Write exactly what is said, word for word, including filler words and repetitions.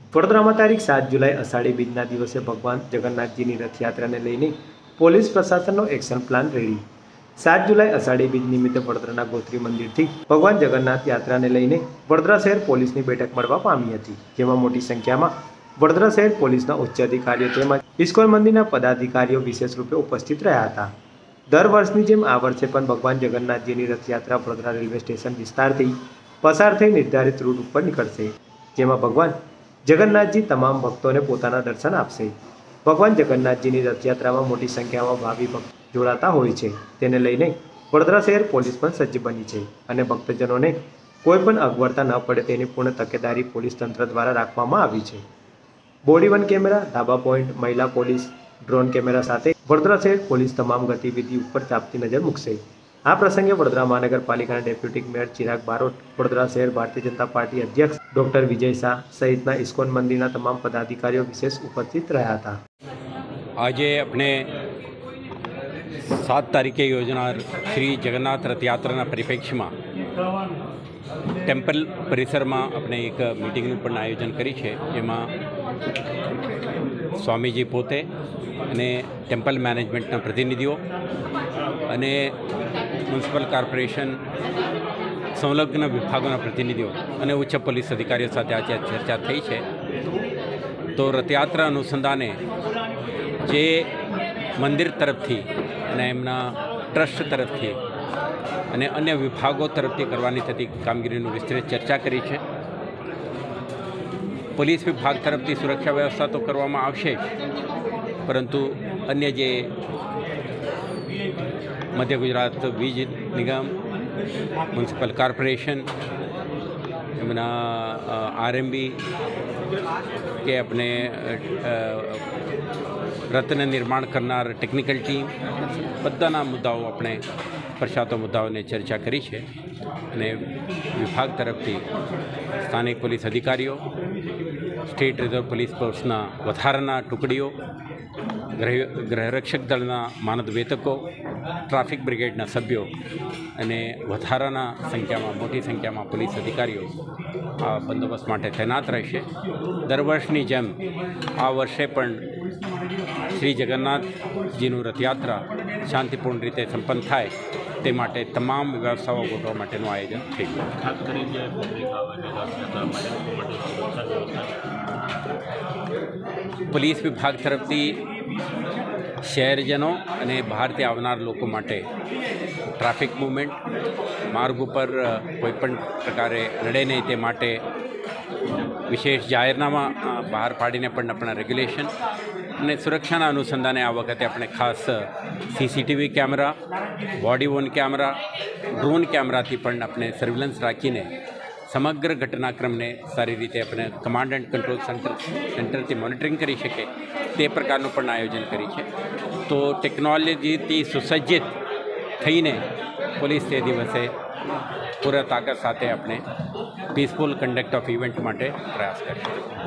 વડોદરામાં તારીખ સાત જુલાઈ અષાઢી બીજના દિવસે ભગવાન જગન્નાથજીની રથયાત્રાને લઈને પોલીસ પ્રશાસનનો એક્શન પ્લાન રેડી। સાત જુલાઈ અષાઢી બીજ નિમિત્તે વડોદરાના ગોત્રી મંદિરથી ભગવાન જગન્નાથ યાત્રાને લઈને વડોદરા શહેર પોલીસની બેઠક મળવા પામી હતી, જેમાં મોટી સંખ્યામાં વડોદરા શહેર પોલીસના ઉચ્ચ અધિકારીઓ તેમજ ઇસ્કોન મંદિરના પદાધિકારીઓ વિશેષ રૂપે ઉપસ્થિત રહ્યા હતા। દર વર્ષની જેમ આ વર્ષે પણ ભગવાન જગન્નાથજીની રથયાત્રા વડોદરા રેલવે સ્ટેશન વિસ્તારથી પસાર થઈ નિર્ધારિત રૂટ ઉપર નીકળશે, જેમાં ભગવાન જગન્નાથજી તમામ ભક્તોને પોતાના દર્શન આપશે। ભગવાન જગન્નાથજીની રથયાત્રામાં મોટી સંખ્યામાં ભાવિ ભક્તો જોડાતા હોય છે, તેને લઈને વડોદરા શહેર પોલીસ પણ સજ્જ બની છે અને ભક્તજનોને કોઈ પણ અગવડતા ન પડે તેની પૂર્ણ તકેદારી પોલીસ તંત્ર દ્વારા રાખવામાં આવી છે। બોડી વન કેમેરા, ધાબા પોઈન્ટ, મહિલા પોલીસ, ડ્રોન કેમેરા સાથે વડોદરા શહેર પોલીસ તમામ ગતિવિધિ ઉપર ચાંપતી નજર મૂકશે। આ પ્રસંગે વડોદરા મહાનગરપાલિકાના ડેપ્યુટી મેયર ચિરાગ બારોટ, વડોદરા શહેર ભારતીય જનતા પાર્ટી અધ્યક્ષ ડોક્ટર વિજય શાહ સહિતના ઇસ્કોન મંદિરના તમામ પદાધિકારીઓ વિશેષ ઉપસ્થિત રહ્યા હતા। આજે આપણે સાત તારીખે યોજનાર શ્રી જગન્નાથ રથયાત્રાના પરિપ્રેક્ષ્યમાં ટેમ્પલ પરિસરમાં આપણે એક મિટિંગનું પણ આયોજન કરી છે, જેમાં સ્વામીજી પોતે અને ટેમ્પલ મેનેજમેન્ટના પ્રતિનિધિઓ અને મ્યુનિસિપલ કોર્પોરેશન સંલગ્ન વિભાગોના પ્રતિનિધિઓ અને ઉચ્ચ પોલીસ અધિકારીઓ સાથે આજે ચર્ચા થઈ છે। તો રથયાત્રા અનુસંધાને જે મંદિર તરફથી અને એમના ટ્રસ્ટ તરફથી અને અન્ય વિભાગો તરફથી કરવાની થતી કામગીરીનું વિસ્તૃત ચર્ચા કરી છે। પોલીસ વિભાગ તરફથી સુરક્ષા વ્યવસ્થા તો કરવામાં આવશે જ, પરંતુ અન્ય જે મધ્ય ગુજરાત વીજ નિગમ, મ્યુનિસિપલ કોર્પોરેશન, એમના આરએમબી કે આપણે રથને નિર્માણ કરનાર ટેકનિકલ ટીમ, બધાના મુદ્દાઓ આપણે પ્રશાતો મુદ્દાઓને ચર્ચા કરી છે અને વિભાગ તરફથી સ્થાનિક પોલીસ અધિકારીઓ, સ્ટેટ રિઝર્વ પોલીસ ફોર્સના વધારાના ટુકડીઓ, ગૃહ ગૃહરક્ષક દળના માનદ વેતકો, ટ્રાફિક બ્રિગેડના સભ્યો અને વધારાના સંખ્યામાં મોટી સંખ્યામાં પોલીસ અધિકારીઓ આ બંદોબસ્ત માટે તૈનાત રહેશે। દર વર્ષની જેમ આ વર્ષે પણ શ્રી જગન્નાથજીનું રથયાત્રા શાંતિપૂર્ણ રીતે સંપન્ન થાય તે માટે તમામ વ્યવસ્થાઓ ગોઠવવા માટેનું આયોજન થઈ ગયું। પોલીસ વિભાગ તરફથી શહેરજનો અને બહારથી આવનાર લોકો માટે ટ્રાફિક મૂવમેન્ટ, માર્ગ ઉપર કોઈપણ પ્રકારે નડે નહીં તે માટે વિશેષ જાહેરનામા બહાર પાડીને પણ આપણા રેગ્યુલેશન અને સુરક્ષાના અનુસંધાને આ વખતે આપણે ખાસ CCTV camera, body worn camera, drone કેમેરાથી પણ આપણે સર્વેલન્સ રાખીને સમગ્ર ઘટનાક્રમને સારી રીતે આપણે કમાન્ડ એન્ડ કંટ્રોલ સેન્ટર સેન્ટરથી મોનિટરિંગ કરી શકે તે પ્રકારનું પણ આયોજન કરી છે। તો ટેકનોલોજીથી સુસજ્જિત થઈને પોલીસ તે દિવસે પૂરા તાકાત સાથે આપણે પીસફુલ કન્ડક્ટ ઓફ ઇવેન્ટ માટે પ્રયાસ કરીશું।